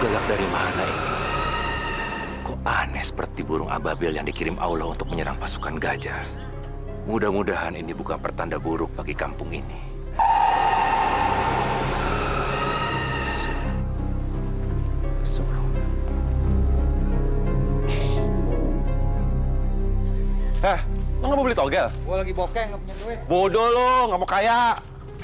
gagak dari mana ini? Kok aneh seperti burung ababil yang dikirim Allah untuk menyerang pasukan gajah. Mudah-mudahan ini bukan pertanda buruk bagi kampung ini. Lo nggak mau beli togel? Gua lagi bokeng, nggak punya duit. Bodoh lo, nggak mau kaya.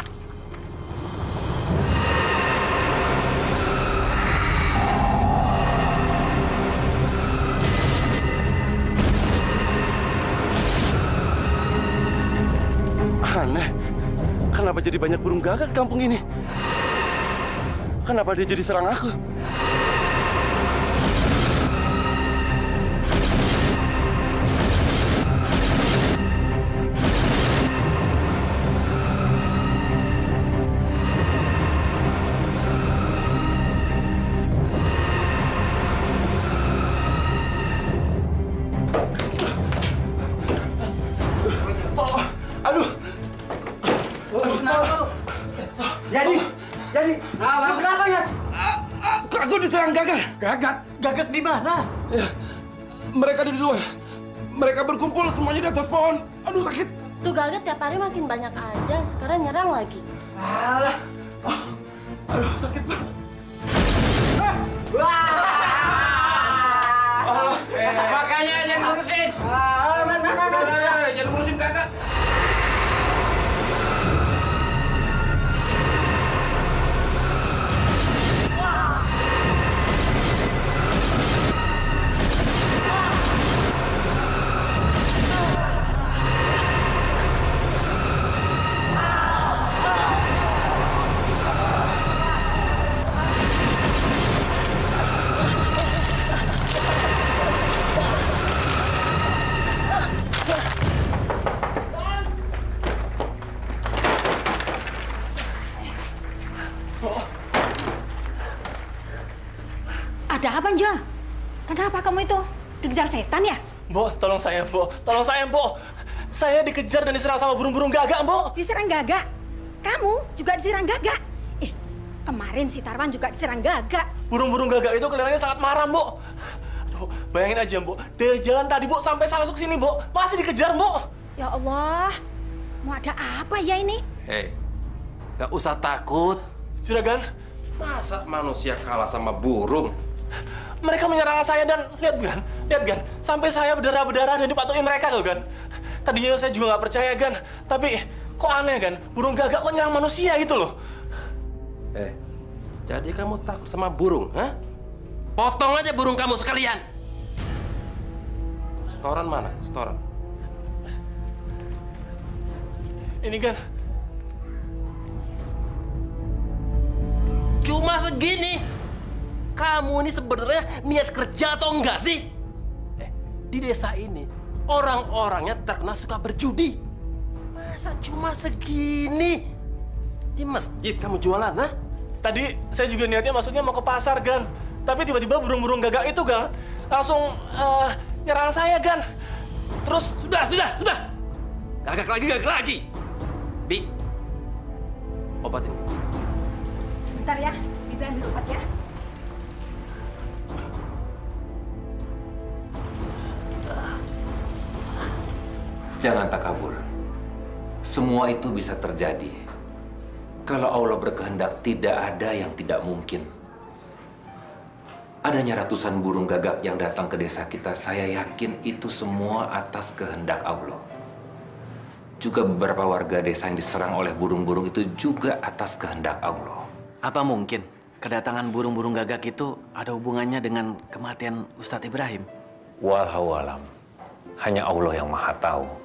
Aneh, kenapa jadi banyak burung gagak di kampung ini? Kenapa dia jadi serang aku? Kenapa ya? Aku diserang gagak. Gagak di mana? Ya, mereka di luar. Mereka berkumpul semuanya di atas pohon. Aduh, sakit. Tuh gagak tiap hari makin banyak aja. Sekarang nyerang lagi. Alah. Aduh, sakit banget. Makanya jangan ngurusin. Jangan ngurusin gagak. Ada apa, Njol? Kenapa kamu itu? Dikejar setan ya? Mbok, tolong saya, Mbok. Tolong saya, Mbok. Saya dikejar dan diserang sama burung-burung gagak, Mbok. Diserang gagak? Kamu juga diserang gagak? Kemarin si Tarwan juga diserang gagak. Burung-burung gagak itu kelihatannya sangat marah, Mbok. Aduh, bayangin aja, Mbok. Dari jalan tadi, Mbok, sampai saya masuk sini, Mbok. Masih dikejar, Mbok. Ya Allah, mau ada apa ya ini? Hei, gak usah takut. Juragan, Masa manusia kalah sama burung? mereka menyerang saya dan lihat Gan, sampai saya berdarah-berdarah dan dipatuhi mereka loh, Gan. Tadinya saya juga nggak percaya, Gan. Tapi kok aneh, Gan? Burung gagak kok nyerang manusia gitu loh. Jadi kamu takut sama burung, ha? Potong aja burung kamu sekalian. Setoran mana? Setoran. Ini, Gan. Cuma segini. Kamu ini sebenarnya niat kerja atau enggak sih? Di desa ini orang-orangnya terkenal suka berjudi. Masa cuma segini? Di masjid kamu jualan, ha? Tadi saya juga niatnya maksudnya mau ke pasar, Gan. Tapi tiba-tiba burung-burung gagak itu, Gan, langsung nyerang saya, Gan. Terus, Sudah. Gagak lagi. Bi, obatin. Sebentar ya, Bibi ambil obat ya. Jangan takabur. Semua itu bisa terjadi. Kalau Allah berkehendak, tidak ada yang tidak mungkin. Adanya ratusan burung gagak yang datang ke desa kita, saya yakin itu semua atas kehendak Allah. Juga beberapa warga desa yang diserang oleh burung-burung itu juga atas kehendak Allah. Apa mungkin kedatangan burung-burung gagak itu ada hubungannya dengan kematian Ustadz Ibrahim? Wallahu alam. Hanya Allah yang Maha Tahu.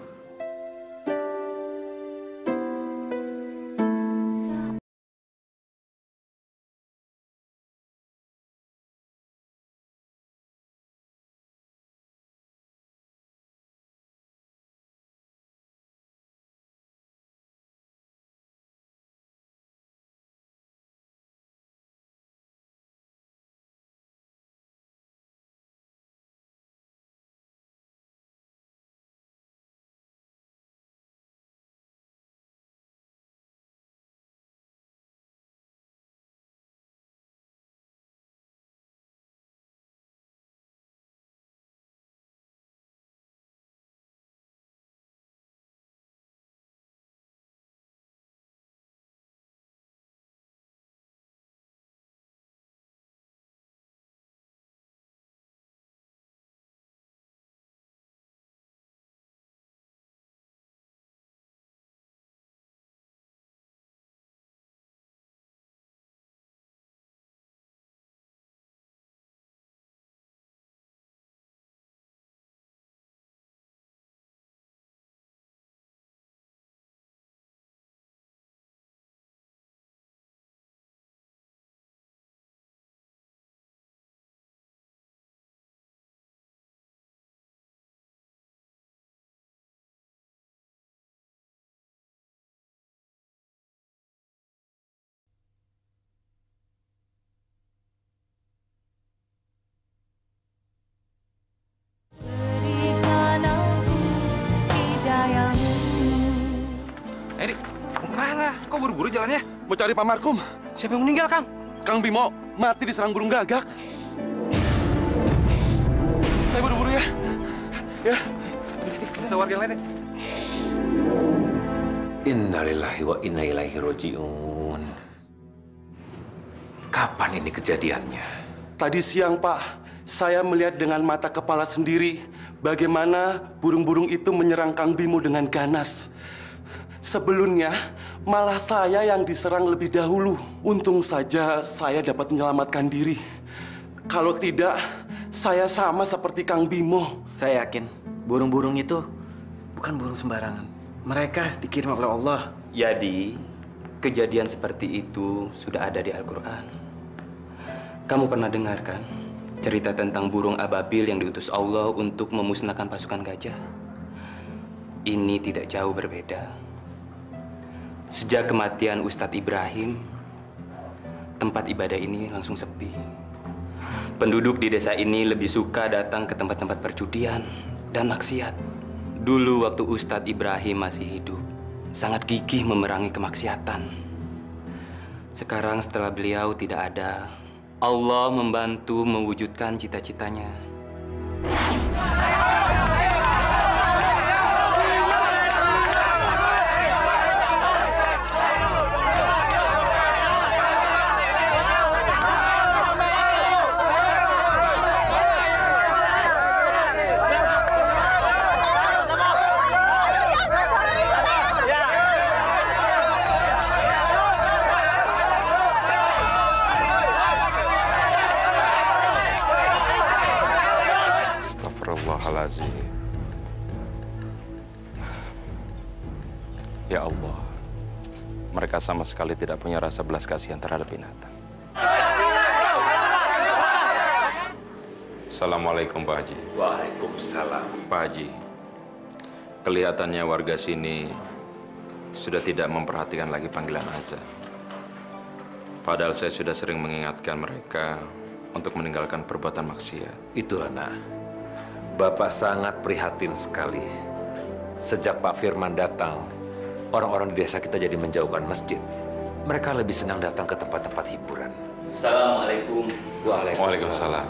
jalan ya. Mau cari Pak Markum. Siapa yang meninggal, Kang? Kang Bimo mati diserang burung gagak. Saya buru-buru ya. Ya. Kita warga lain deh. Innalillahi wa inna ilaihi roji'un. Kapan ini kejadiannya? Tadi siang, Pak, saya melihat dengan mata kepala sendiri bagaimana burung-burung itu menyerang Kang Bimo dengan ganas. Sebelumnya, malah saya yang diserang lebih dahulu. Untung saja saya dapat menyelamatkan diri. Kalau tidak, saya sama seperti Kang Bimo. Saya yakin burung-burung itu bukan burung sembarangan. Mereka dikirim oleh Allah. Jadi, kejadian seperti itu sudah ada di Al-Quran. Kamu pernah dengar kan cerita tentang burung ababil yang diutus Allah untuk memusnahkan pasukan gajah? Ini tidak jauh berbeda. Sejak kematian Ustadz Ibrahim, tempat ibadah ini langsung sepi. Penduduk di desa ini lebih suka datang ke tempat-tempat perjudian dan maksiat. Dulu waktu Ustadz Ibrahim masih hidup, sangat gigih memerangi kemaksiatan. Sekarang setelah beliau tidak ada, Allah membantu mewujudkan cita-citanya. Astagfirullahaladzim. Ya Allah, mereka sama sekali tidak punya rasa belas kasihan terhadap binatang. Assalamualaikum Pak Haji. Waalaikumsalam. Pak Haji, kelihatannya warga sini sudah tidak memperhatikan lagi panggilan azan. Padahal saya sudah sering mengingatkan mereka untuk meninggalkan perbuatan maksiat. Itulah, nah. Bapak sangat prihatin sekali. Sejak Pak Firman datang, orang-orang di desa kita jadi menjauhkan masjid. Mereka lebih senang datang ke tempat-tempat hiburan. Assalamualaikum. Waalaikumsalam.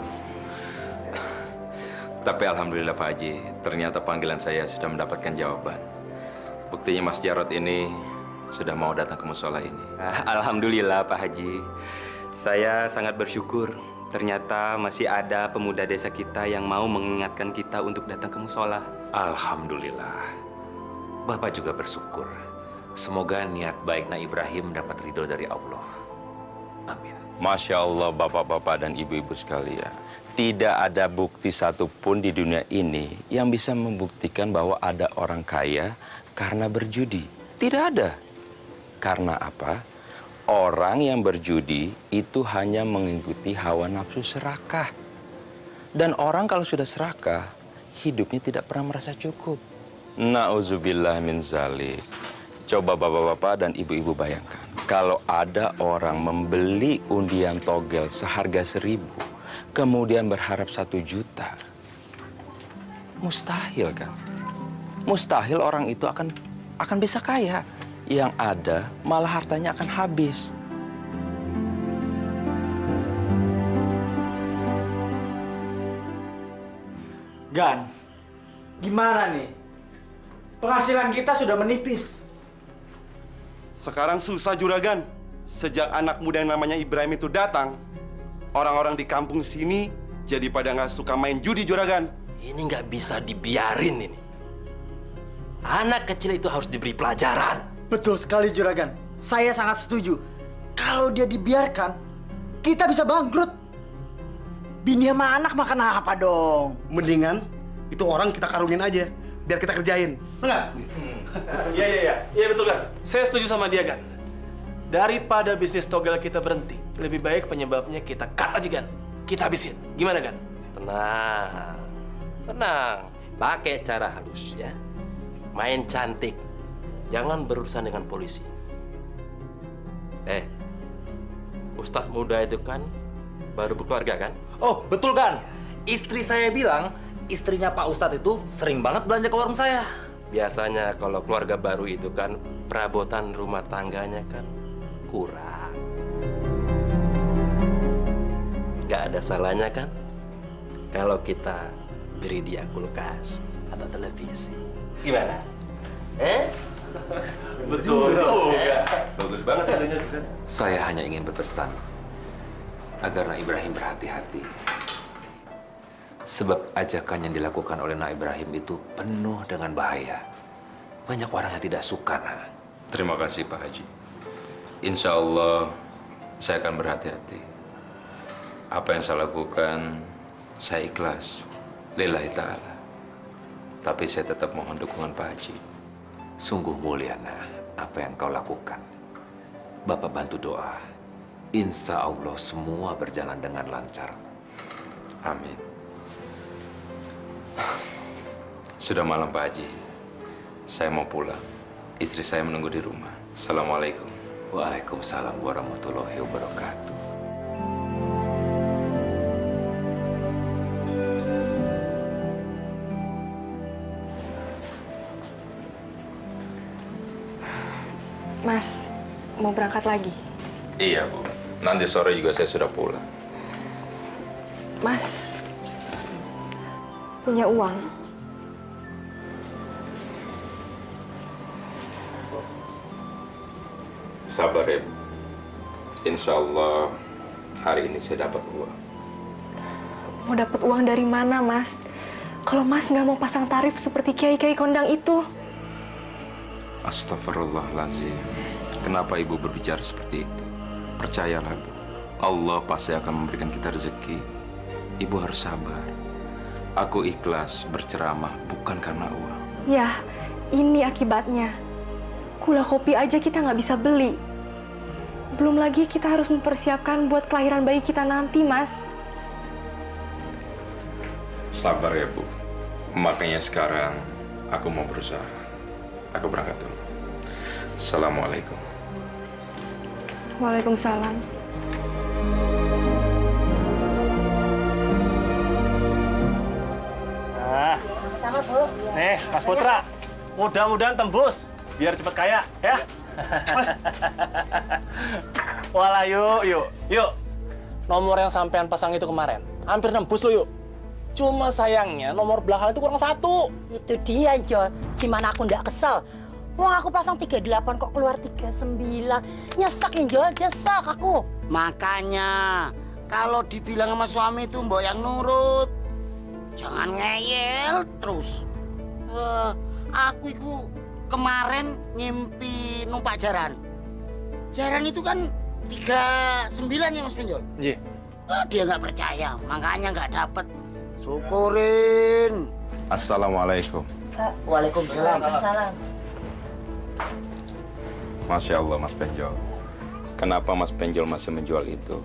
Tapi alhamdulillah Pak Haji, ternyata panggilan saya sudah mendapatkan jawaban. Buktinya Mas Jarod ini sudah mau datang ke musola ini. Alhamdulillah Pak Haji. Saya sangat bersyukur. Ternyata masih ada pemuda desa kita yang mau mengingatkan kita untuk datang ke musola. Alhamdulillah. Bapak juga bersyukur. Semoga niat baik Nak Ibrahim dapat ridho dari Allah. Amin. Masya Allah, bapak-bapak dan ibu-ibu sekalian. Tidak ada bukti satupun di dunia ini yang bisa membuktikan bahwa ada orang kaya karena berjudi. Tidak ada. Karena apa? Orang yang berjudi itu hanya mengikuti hawa nafsu serakah. Dan orang kalau sudah serakah, hidupnya tidak pernah merasa cukup. Na'udzubillah min zalik. Coba bapak-bapak dan ibu-ibu bayangkan. Kalau ada orang membeli undian togel seharga 1.000, kemudian berharap 1 juta. Mustahil kan? Mustahil orang itu akan bisa kaya. Yang ada malah hartanya akan habis. Gan, gimana nih? Penghasilan kita sudah menipis. Sekarang susah Juragan. Sejak anak muda yang namanya Ibrahim itu datang, orang-orang di kampung sini jadi pada nggak suka main judi Juragan. Ini nggak bisa dibiarin ini. Anak kecil itu harus diberi pelajaran. Betul sekali Juragan. Saya sangat setuju. Kalau dia dibiarkan, kita bisa bangkrut. Bini sama anak makan apa dong? Mendingan itu orang kita karungin aja, biar kita kerjain. Enggak? Iya betul kan. Saya setuju sama dia kan. Daripada bisnis togel kita berhenti, lebih baik penyebabnya kita cut aja kan. Kita habisin. Gimana kan? Tenang, tenang. Pakai cara halus ya. Main cantik. Jangan berurusan dengan polisi. Ustadz muda itu kan baru berkeluarga kan? Oh, betul kan? Istri saya bilang, istrinya Pak Ustadz itu sering banget belanja ke warung saya. Biasanya kalau keluarga baru itu kan perabotan rumah tangganya kan kurang. Gak ada salahnya kan kalau kita beri dia kulkas atau televisi. Gimana? Betul juga. Bagus banget adanya juga. Saya hanya ingin berpesan agar Nak Ibrahim berhati-hati. Sebab ajakan yang dilakukan oleh Nak Ibrahim itu penuh dengan bahaya. Banyak orang yang tidak suka, Nak. Terima kasih, Pak Haji. Insya Allah, saya akan berhati-hati. Apa yang saya lakukan, saya ikhlas. Lillahi ta'ala. Tapi saya tetap mohon dukungan Pak Haji. Sungguh mulia, Nak, apa yang kau lakukan. Bapak bantu doa. Insya Allah semua berjalan dengan lancar. Amin. Sudah malam, Pak Haji. Saya mau pulang. Istri saya menunggu di rumah. Assalamualaikum. Waalaikumsalam warahmatullahi wabarakatuh. Mas, mau berangkat lagi? Iya, Bu. Nanti sore juga saya sudah pulang. Mas, punya uang? Sabar ya, Bu. Insya Allah hari ini saya dapat uang. Mau dapat uang dari mana, Mas? Kalau Mas nggak mau pasang tarif seperti kiai-kiai kondang itu. Astagfirullahaladzim. Kenapa Ibu berbicara seperti itu? Percayalah, Bu. Allah pasti akan memberikan kita rezeki. Ibu harus sabar. Aku ikhlas berceramah bukan karena uang. Ya, ini akibatnya. Gula kopi aja kita nggak bisa beli. Belum lagi kita harus mempersiapkan buat kelahiran bayi kita nanti, Mas. Sabar ya, Bu. Makanya sekarang aku mau berusaha. Aku berangkat dulu. Assalamualaikum. Waalaikumsalam. Nah, Sama, Bu. nih, Mas Putra. Mudah-mudahan tembus. Biar cepet kaya, ya. Walah, yuk. Nomor yang sampean pasang itu kemarin, hampir nembus lo, yuk. Cuma sayangnya nomor belakang itu kurang 1. Itu dia, Jol. Gimana aku nggak kesel? Wong aku pasang 38 kok keluar 39. Nyesek, Jol. Nyesek aku. Makanya, kalau dibilang sama suami itu mbok yang nurut. Jangan ngeyel terus. Aku itu kemarin ngimpi numpak jaran. Jaran itu kan 39 ya, Mas Penjol? Iya. Dia nggak percaya, makanya nggak dapet. Syukurin. Assalamualaikum. Waalaikumsalam. Masya Allah, Mas Penjol. Kenapa Mas Penjol masih menjual itu?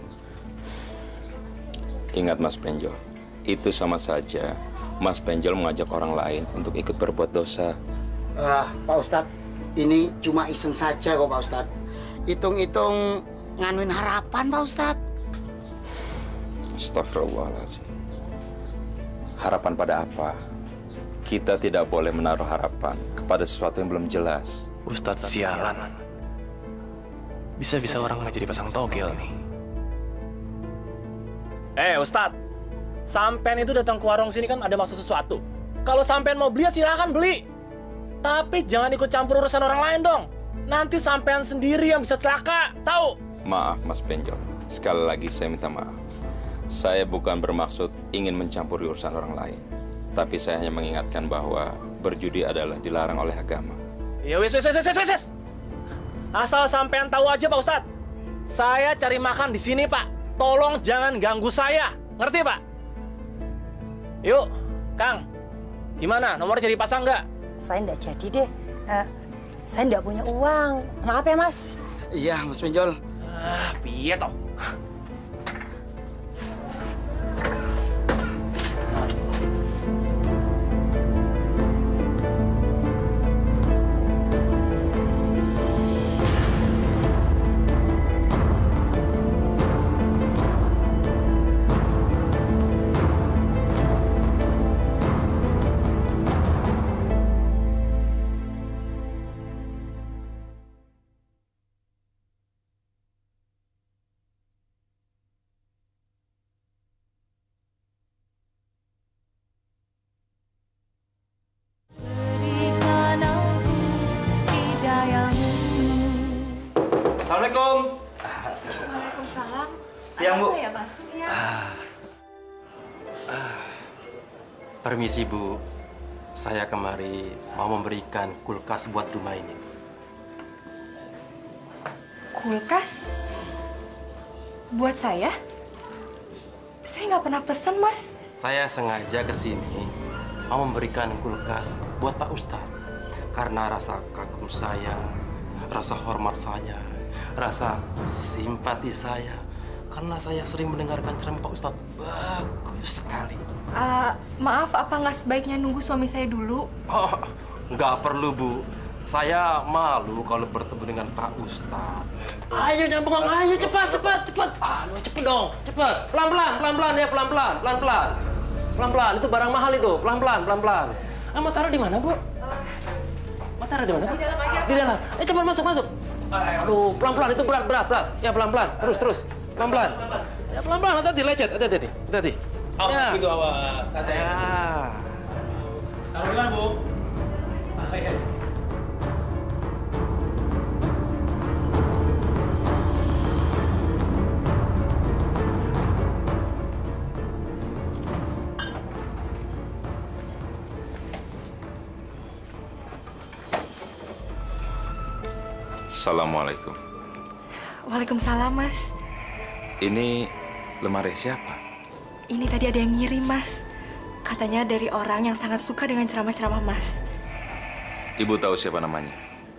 Ingat, Mas Penjol, itu sama saja Mas Penjol mengajak orang lain untuk ikut berbuat dosa. Pak Ustadz, ini cuma iseng saja kok, Pak Ustadz. Hitung-hitung nganuin harapan, Pak Ustadz. Astagfirullahaladzim. Harapan pada apa? Kita tidak boleh menaruh harapan kepada sesuatu yang belum jelas. Ustadz sialan. Bisa-bisa orang nggak jadi pasang togel nih. Ustadz. Sampean itu datang ke warung sini kan ada maksud sesuatu. Kalau sampean mau beli, silakan beli. Tapi jangan ikut campur urusan orang lain dong. Nanti sampean sendiri yang bisa celaka, tahu? Maaf, Mas Penjol. Sekali lagi saya minta maaf. Saya bukan bermaksud ingin mencampuri urusan orang lain. Tapi saya hanya mengingatkan bahwa berjudi adalah dilarang oleh agama. Ya wes. Asal sampean tahu aja, Pak Ustadz. Saya cari makan di sini, Pak. Tolong jangan ganggu saya. Ngerti, Pak? Yuk, Kang. Gimana? Nomor jadi pasang nggak? Saya nggak jadi deh. Saya nggak punya uang. Maaf ya, Mas. Iya, Mas Penjol. Piye toh? Waalaikumsalam. Siang, Bu. Apa ya, Mas? Siang. Permisi, Bu. Saya kemari mau memberikan kulkas buat rumah ini. Kulkas? Buat saya? Saya nggak pernah pesan, Mas. Saya sengaja ke sini mau memberikan kulkas buat Pak Ustadz. Karena rasa kagum saya, rasa hormat saya, rasa simpati saya. Karena saya sering mendengarkan ceramah Pak Ustadz. Bagus sekali. Maaf, apa nggak sebaiknya nunggu suami saya dulu? Oh, nggak perlu, Bu. Saya malu kalau bertemu dengan Pak Ustadz. Ayo jangan bengong, ayo cepat. Aduh, cepet dong, cepat. Pelan-pelan ya, pelan-pelan. Itu barang mahal itu, pelan-pelan. Mau taruh di mana, Bu? Mau taruh di mana, Bu? Di dalam aja. Di dalam. Cepat masuk. Aduh, pelan-pelan itu berat. Ya pelan-pelan, terus. Pelan-pelan. Ya pelan-pelan, hati-hati lecet, hati-hati. Awas gitu, awas. Ya. Taruh di mana, Bu? Assalamualaikum. Waalaikumsalam, Mas. Ini lemari siapa? Ini tadi ada yang ngirim, Mas. Katanya dari orang yang sangat suka dengan ceramah-ceramah Mas. Ibu tahu siapa namanya?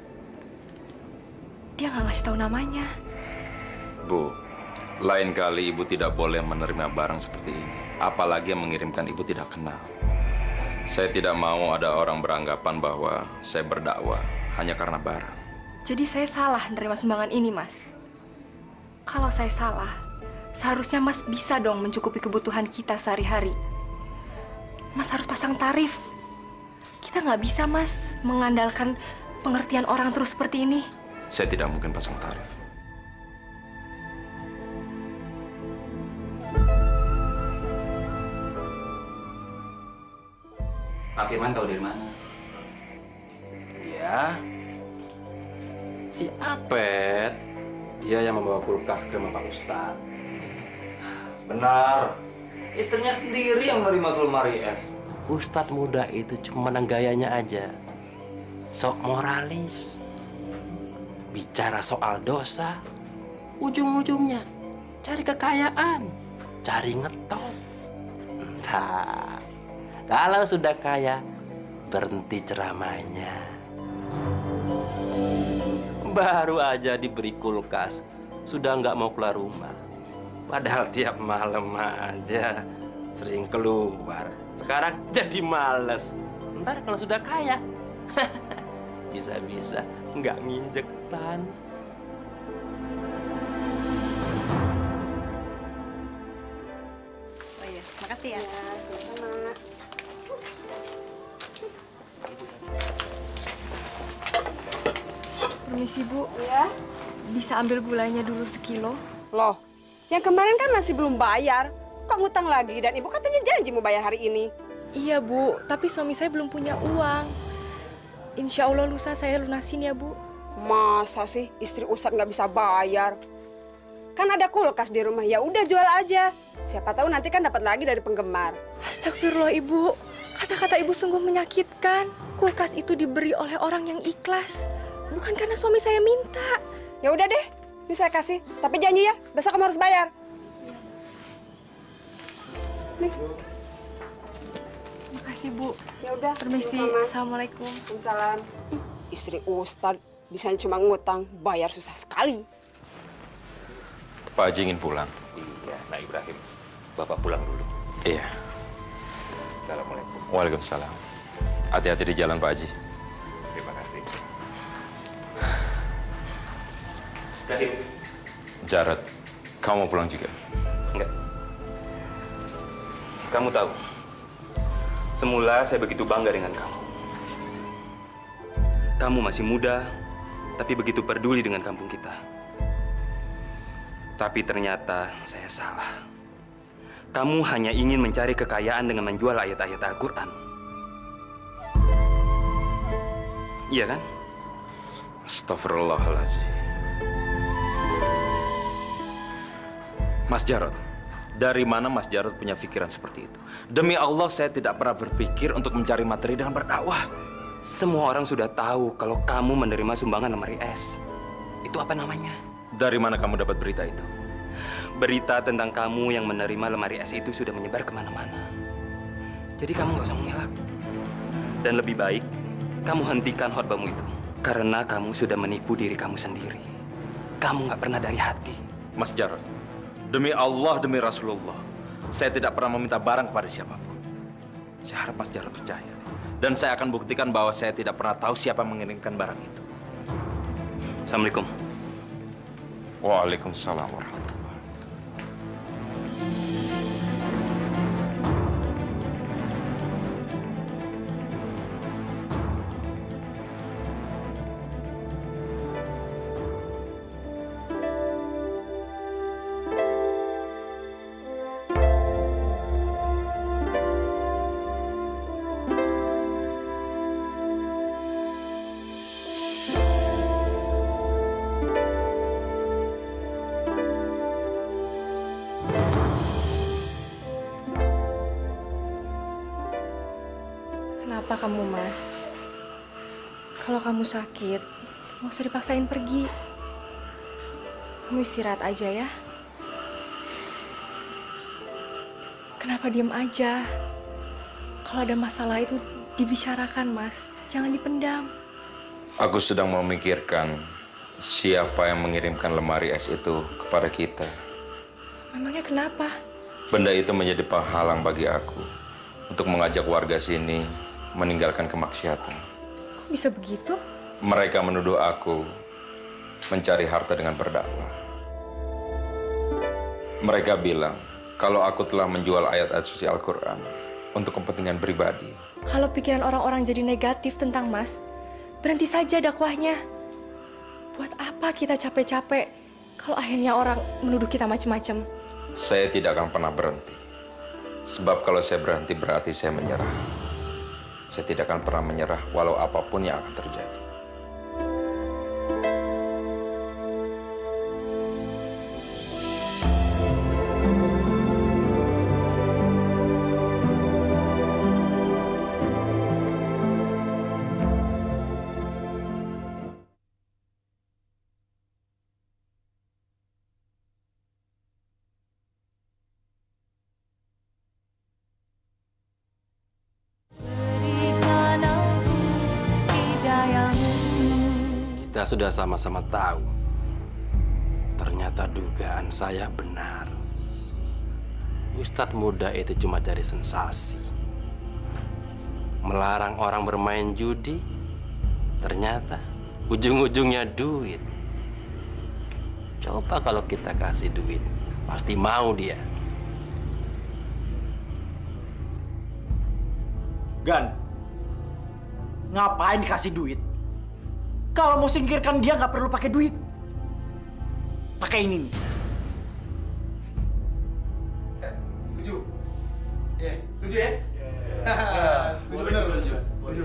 Dia nggak ngasih tahu namanya. Bu, lain kali ibu tidak boleh menerima barang seperti ini. Apalagi yang mengirimkan ibu tidak kenal. Saya tidak mau ada orang beranggapan bahwa saya berdakwah hanya karena barang. Jadi saya salah menerima sumbangan ini, Mas. Kalau saya salah, seharusnya Mas bisa dong mencukupi kebutuhan kita sehari-hari. Mas harus pasang tarif. Kita nggak bisa, Mas, mengandalkan pengertian orang terus seperti ini. Saya tidak mungkin pasang tarif. Pak Firman tahu dari mana? Ya, si Apet, dia yang membawa kulkas ke rumah Pak Ustadz. Benar. Istrinya sendiri yang menerima lemari es. Ustadz muda itu cuma menang gayanya aja. Sok moralis. Bicara soal dosa, ujung-ujungnya cari kekayaan, cari ngetop. Entah, kalau sudah kaya, berhenti ceramahnya. Baru aja diberi kulkas, sudah nggak mau keluar rumah. Padahal tiap malam aja sering keluar. Sekarang jadi males. Ntar kalau sudah kaya, bisa-bisa nggak nginjek tanah. Oh iya, makasih ya. Sama-sama. Permisi, Bu. Ya. Bisa ambil gulanya dulu sekilo? Loh, yang kemarin kan masih belum bayar. Kok ngutang lagi? Dan ibu katanya janji mau bayar hari ini. Iya, Bu. Tapi suami saya belum punya uang. Insya Allah lusa saya lunasin ya, Bu. Masa sih istri Ustadz nggak bisa bayar? Kan ada kulkas di rumah, ya udah jual aja. Siapa tahu nanti kan dapat lagi dari penggemar. Astagfirullah, Ibu. Kata-kata Ibu sungguh menyakitkan. Kulkas itu diberi oleh orang yang ikhlas. Bukan karena suami saya minta. Ya udah deh, ini saya kasih. Tapi janji ya, besok kamu harus bayar. Nih. Makasih, Bu. Ya udah. Permisi. Sama-sama. Assalamualaikum. Waalaikumsalam. Istri Ustadz bisanya cuma ngutang, bayar susah sekali. Pak Haji ingin pulang. Iya, Nak Ibrahim. Bapak pulang dulu. Iya. Assalamualaikum. Waalaikumsalam. Hati-hati di jalan, Pak Haji. Terima kasih. Ibrahim. Jarod, kamu mau pulang juga? Enggak. Kamu tahu, semula saya begitu bangga dengan kamu. Kamu masih muda, tapi begitu peduli dengan kampung kita. Tapi ternyata saya salah. Kamu hanya ingin mencari kekayaan dengan menjual ayat-ayat Al-Quran. Iya kan? Astagfirullahaladzim. Mas Jarod, dari mana Mas Jarod punya pikiran seperti itu? Demi Allah, saya tidak pernah berpikir untuk mencari materi dengan berdakwah. Semua orang sudah tahu kalau kamu menerima sumbangan lemari es. Itu apa namanya? Dari mana kamu dapat berita itu? Berita tentang kamu yang menerima lemari es itu sudah menyebar kemana-mana. Jadi kamu nggak usah mengelak. Dan lebih baik, kamu hentikan khotbahmu itu. Karena kamu sudah menipu diri kamu sendiri. Kamu nggak pernah dari hati. Mas Jarod, demi Allah, demi Rasulullah, saya tidak pernah meminta barang kepada siapapun. Saya harap Mas Jarod percaya. Dan saya akan buktikan bahwa saya tidak pernah tahu siapa mengirimkan barang itu. Assalamualaikum. Waalaikumsalam warahmatullahi. Kenapa kamu, Mas? Kalau kamu sakit, nggak usah dipaksain pergi. Kamu istirahat aja ya. Kenapa diem aja? Kalau ada masalah itu dibicarakan, Mas. Jangan dipendam. Aku sedang memikirkan siapa yang mengirimkan lemari es itu kepada kita. Memangnya kenapa? Benda itu menjadi penghalang bagi aku untuk mengajak warga sini meninggalkan kemaksiatan. Kok bisa begitu? Mereka menuduh aku mencari harta dengan berdakwah. Mereka bilang kalau aku telah menjual ayat-ayat suci Al-Quran untuk kepentingan pribadi. Kalau pikiran orang-orang jadi negatif tentang Mas, berhenti saja dakwahnya. Buat apa kita capek-capek kalau akhirnya orang menuduh kita macam-macam? Saya tidak akan pernah berhenti. Sebab kalau saya berhenti berarti saya menyerah. Saya tidak akan pernah menyerah walau apapun yang akan terjadi. Kita sudah sama-sama tahu. Ternyata dugaan saya benar. Ustadz muda itu cuma cari sensasi. Melarang orang bermain judi, ternyata ujung-ujungnya duit. Coba kalau kita kasih duit, pasti mau dia. Gan, ngapain kasih duit? Kalau mau singkirkan dia nggak perlu pakai duit. Pakai ini nih. Setuju? Iya, setuju ya? Setuju benar, setuju. Setuju.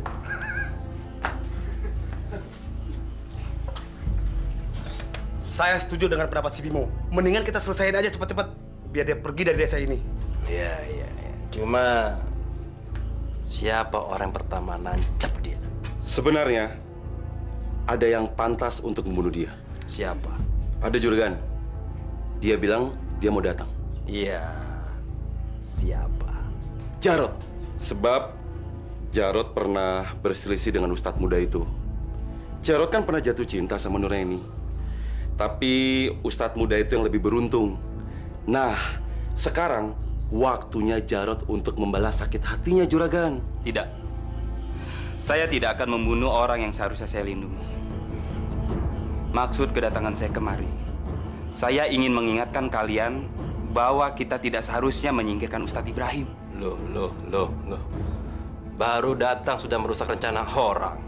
Saya setuju dengan pendapat si Bimo. Mendingan kita selesaiin aja cepat-cepat biar dia pergi dari desa ini. Iya. Cuma siapa orang pertama nancep dia? Sebenarnya ada yang pantas untuk membunuh dia. Siapa? Ada juragan. Dia bilang dia mau datang. Iya. Siapa? Jarod. Sebab Jarod pernah berselisih dengan ustadz muda itu. Jarod kan pernah jatuh cinta sama Nureni. Tapi ustadz muda itu yang lebih beruntung. Nah, sekarang waktunya Jarod untuk membalas sakit hatinya juragan. Tidak. Saya tidak akan membunuh orang yang seharusnya saya lindungi. Maksud kedatangan saya kemari, saya ingin mengingatkan kalian bahwa kita tidak seharusnya menyingkirkan Ustadz Ibrahim. Loh. Baru datang sudah merusak rencana orang.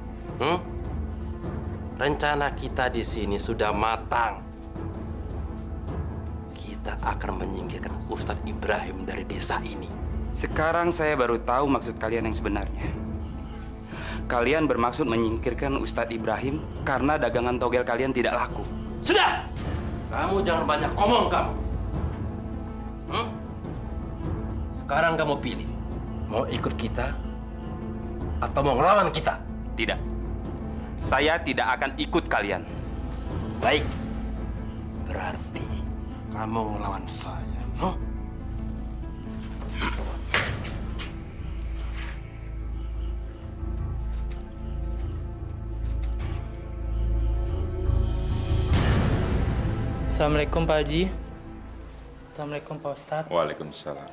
Rencana kita di sini sudah matang. Kita akan menyingkirkan Ustadz Ibrahim dari desa ini. Sekarang saya baru tahu maksud kalian yang sebenarnya. Kalian bermaksud menyingkirkan Ustadz Ibrahim karena dagangan togel kalian tidak laku. Sudah! Kamu jangan banyak omong, kamu. Sekarang kamu pilih, mau ikut kita atau mau ngelawan kita? Tidak. Saya tidak akan ikut kalian. Baik. Berarti kamu ngelawan saya. Huh? Assalamualaikum Pak Haji. Assalamualaikum Pak Ustadz. Waalaikumsalam.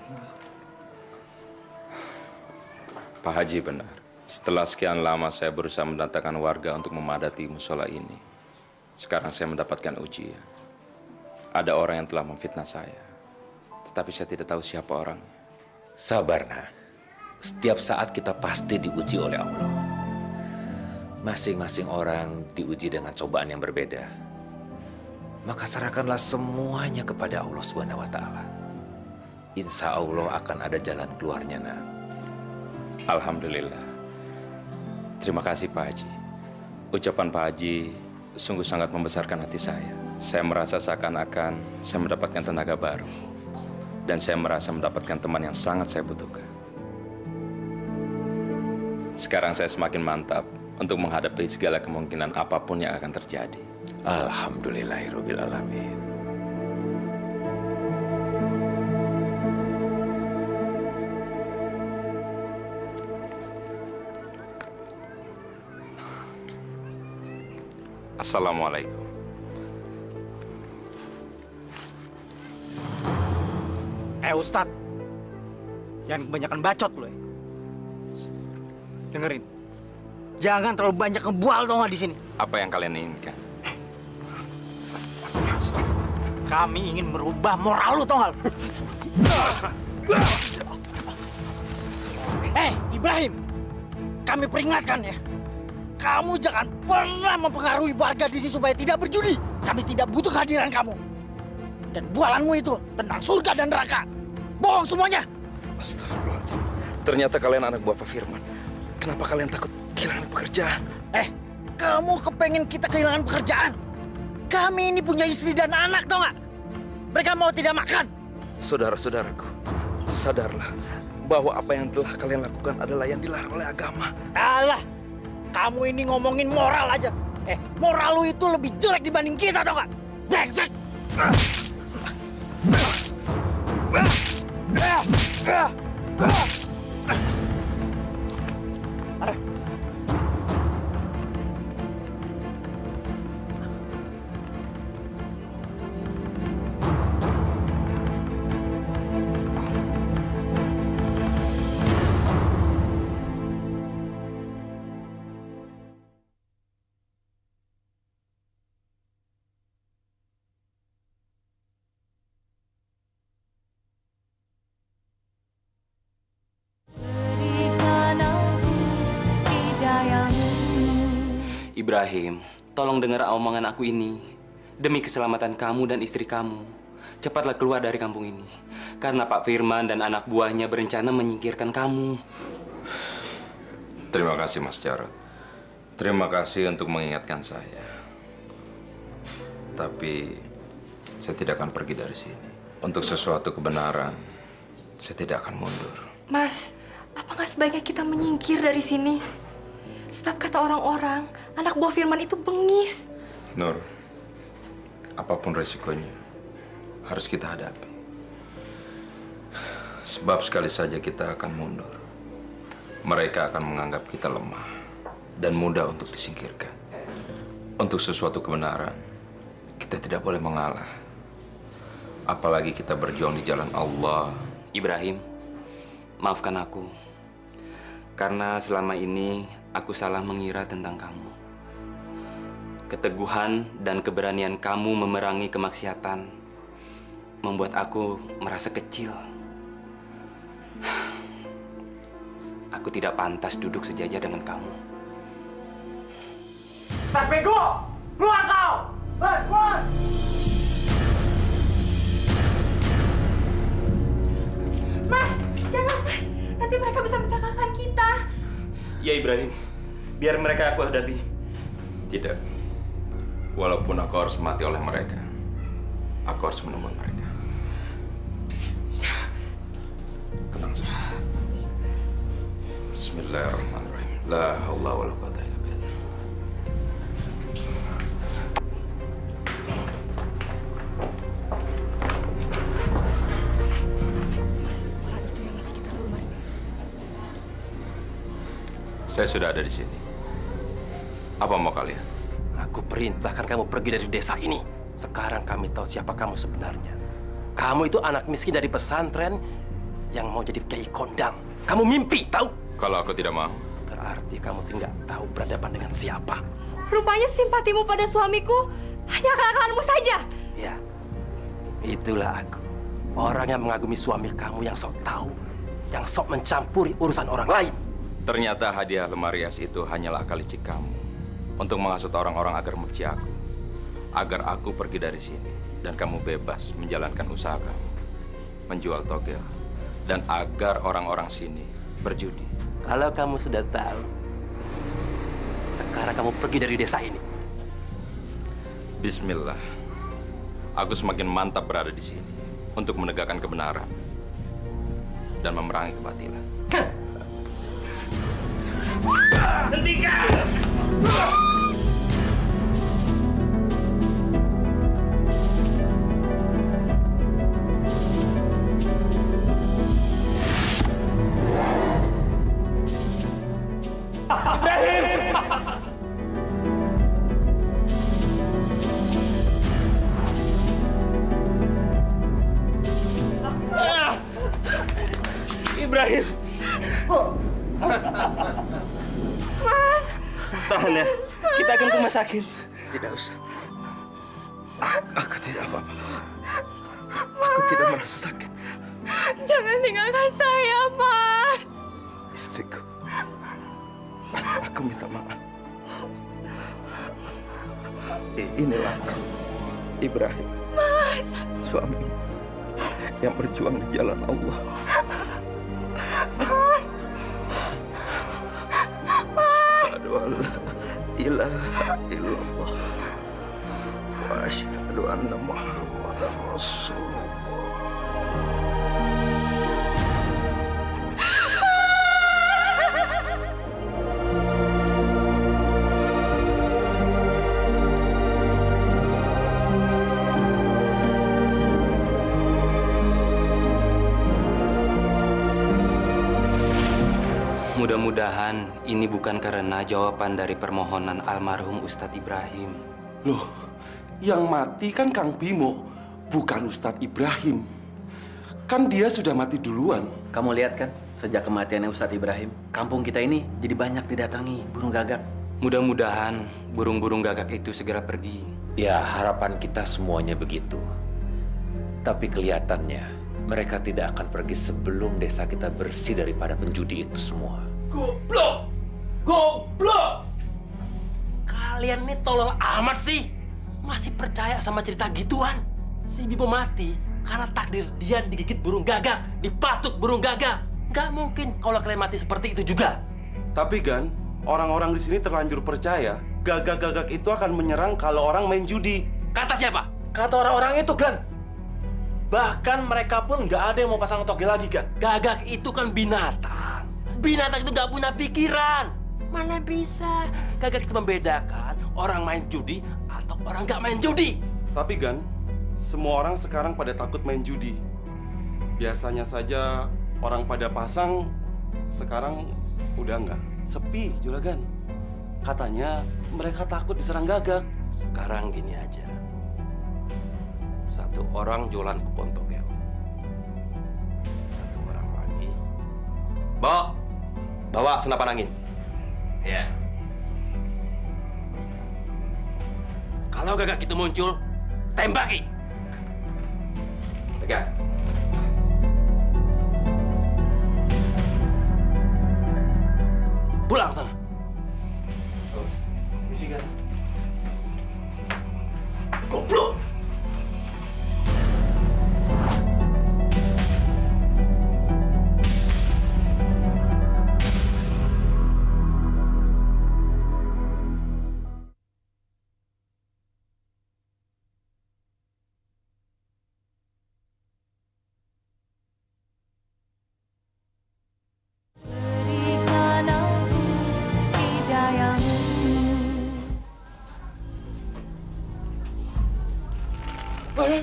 Pak Haji benar. Setelah sekian lama saya berusaha mendatangkan warga untuk memadati musola ini. Sekarang saya mendapatkan ujian. Ada orang yang telah memfitnah saya. Tetapi saya tidak tahu siapa orangnya. Sabar, nak. Setiap saat kita pasti diuji oleh Allah. Masing-masing orang diuji dengan cobaan yang berbeda. Maka serahkanlah semuanya kepada Allah Subhanahu wa Ta'ala. Insya Allah akan ada jalan keluarnya, nak. Alhamdulillah. Terima kasih Pak Haji. Ucapan Pak Haji sungguh sangat membesarkan hati saya. Saya merasa seakan-akan saya mendapatkan tenaga baru. Dan saya merasa mendapatkan teman yang sangat saya butuhkan. Sekarang saya semakin mantap untuk menghadapi segala kemungkinan apapun yang akan terjadi. Alhamdulillahirabbil alamin. Assalamualaikum. Ustadz, jangan kebanyakan bacot lo ya. Dengerin, jangan terlalu banyak ngebual tau nggak di sini. Apa yang kalian inginkan? Kami ingin merubah moral lu tau nggak? Ibrahim, kami peringatkan ya. Kamu jangan pernah mempengaruhi warga di sini supaya tidak berjudi. Kami tidak butuh kehadiran kamu. Dan bualanmu itu tentang surga dan neraka. Bohong semuanya. Astagfirullahaladzim. Ternyata kalian anak buah Pak Firman. Kenapa kalian takut kehilangan pekerjaan? Kamu kepengen kita kehilangan pekerjaan? Kami ini punya istri dan anak, tau nggak? Mereka mau tidak makan. Saudara-saudaraku, sadarlah bahwa apa yang telah kalian lakukan adalah yang dilarang oleh agama. Alah, kamu ini ngomongin moral aja. Moral lu itu lebih jelek dibanding kita, tau nggak? Brengsek! Ibrahim, tolong dengar omongan aku ini. Demi keselamatan kamu dan istri kamu, cepatlah keluar dari kampung ini. Karena Pak Firman dan anak buahnya berencana menyingkirkan kamu. Terima kasih Mas Jarod. Terima kasih untuk mengingatkan saya. Tapi saya tidak akan pergi dari sini. Untuk sesuatu kebenaran, saya tidak akan mundur. Mas, apa nggak sebaiknya kita menyingkir dari sini? Sebab kata orang-orang, anak buah Firman itu bengis. Nur, apapun resikonya, harus kita hadapi. Sebab sekali saja kita akan mundur, mereka akan menganggap kita lemah dan mudah untuk disingkirkan. Untuk sesuatu kebenaran, kita tidak boleh mengalah. Apalagi kita berjuang di jalan Allah. Ibrahim, maafkan aku. Karena selama ini aku salah mengira tentang kamu. Keteguhan dan keberanian kamu memerangi kemaksiatan membuat aku merasa kecil. Aku tidak pantas duduk sejajar dengan kamu. Bego! Keluar kau! Keluar! Mas, jangan Mas. Nanti mereka bisa mencelakakan kita. Ya Ibrahim, biar mereka aku hadapi. Tidak. Walaupun aku harus mati oleh mereka, aku harus menemukan mereka. tenang saja. Bismillahirrahmanirrahim. La haula wala quwata illa billah. Saya sudah ada di sini. Apa mau kalian? Aku perintahkan kamu pergi dari desa ini. Sekarang kami tahu siapa kamu sebenarnya. Kamu itu anak miskin dari pesantren yang mau jadi kiai kondang. Kamu mimpi, tahu? Kalau aku tidak mau. Berarti kamu tidak tahu berhadapan dengan siapa. Rupanya simpatimu pada suamiku hanya akal-akalanmu saja. Ya, itulah aku. Orang yang mengagumi suami kamu yang sok tahu, yang sok mencampuri urusan orang lain. Ternyata hadiah lemari es itu hanyalah akal licik kamu untuk menghasut orang-orang agar membenci aku. Agar aku pergi dari sini dan kamu bebas menjalankan usaha kamu, menjual togel, dan agar orang-orang sini berjudi. Kalau kamu sudah tahu, sekarang kamu pergi dari desa ini. Bismillah. Aku semakin mantap berada di sini untuk menegakkan kebenaran dan memerangi kebatilan. Hentikan! Ibrahim! Tahan ya, kita akan ke rumah sakit. Tidak usah. Aku tidak apa-apa. Aku tidak merasa sakit. Jangan tinggalkan saya, Mas. Istriku, aku minta maaf. Inilah aku, Ibrahim, suami yang berjuang di jalan Allah. Asyhadu an la ilaha illallah wa asyhadu anna Muhammadar Rasulullah. Mudah-mudahan ini bukan karena jawaban dari permohonan almarhum Ustadz Ibrahim. Loh, yang mati kan Kang Bimo, bukan Ustadz Ibrahim. Kan dia sudah mati duluan. Kamu lihat kan, sejak kematiannya Ustadz Ibrahim, kampung kita ini jadi banyak didatangi burung gagak. Mudah-mudahan burung-burung gagak itu segera pergi. Ya, harapan kita semuanya begitu. Tapi kelihatannya mereka tidak akan pergi sebelum desa kita bersih daripada penjudi itu semua. Goblok! Goblok! Kalian ini tolol amat sih. Masih percaya sama cerita gituan? Si Bimo mati karena takdir dia digigit burung gagak, dipatuk burung gagak. Nggak mungkin kalau kalian mati seperti itu juga. Tapi Gan, orang-orang di sini terlanjur percaya gagak-gagak itu akan menyerang kalau orang main judi. Kata siapa? Kata orang-orang itu, Gan. Bahkan mereka pun nggak ada yang mau pasang togel lagi, Gan. Gagak itu kan binatang. Binatang itu nggak punya pikiran. Mana bisa gagak itu membedakan orang main judi atau orang nggak main judi? Tapi Gan, semua orang sekarang pada takut main judi. Biasanya saja orang pada pasang, sekarang udah nggak. Sepi, Juragan. Katanya mereka takut diserang gagak. Sekarang gini aja. Satu orang jualan kupon togel. Satu orang lagi bawa senapan angin. Ya. Kalau gagak itu muncul, tembaki. Pegang. Pulang sana. Misi Gan. Goblok.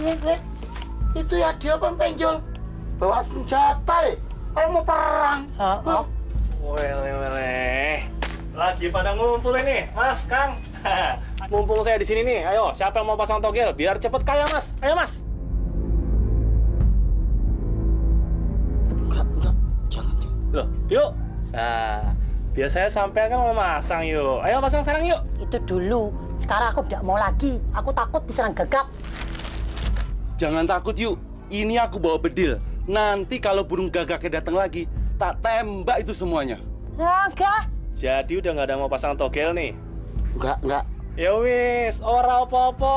Itu ya dia penjol bawa senjata. Ayo mau perang. Wele. Lagi pada ngumpul ini, Mas, Kang. Mumpung saya di sini nih, ayo siapa yang mau pasang togel biar cepet kaya, Mas? Ayo, Mas. Enggak, jangan. Loh, yuk. Nah, biar saya sampean kan mau masang yuk. Ayo pasang sekarang yuk. Itu dulu. Sekarang aku tidak mau lagi. Aku takut diserang gagak. Jangan takut yuk. Ini aku bawa bedil. Nanti kalau burung gagaknya datang lagi, tak tembak itu semuanya. Enggak. Jadi udah nggak ada mau pasang togel nih? Enggak. Ya wis, ora apa-apa.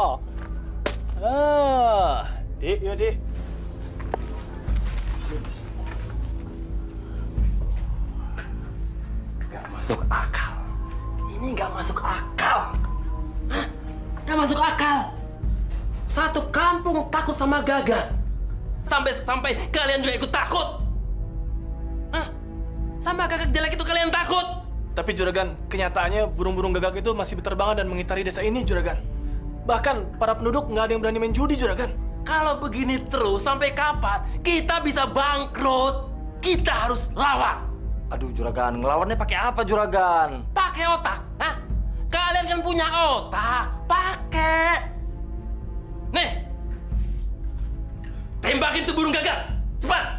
Dik, yuk Dik. Nggak masuk akal. Ini nggak masuk akal. Hah? Nggak masuk akal. Satu kampung takut sama Gagak. Sampai kalian juga ikut takut. Hah? Sama Gagak jelek itu kalian takut. Tapi Juragan, kenyataannya burung-burung gagak itu masih berterbangan dan mengitari desa ini, Juragan. Bahkan para penduduk nggak ada yang berani main judi, Juragan. Kalau begini terus, sampai kapan kita bisa bangkrut? Kita harus lawan. Aduh, Juragan, ngelawannya pakai apa, Juragan? Pakai otak, hah? Kalian kan punya otak, pakai. Nih, tembakin tuh burung gagak, cepat.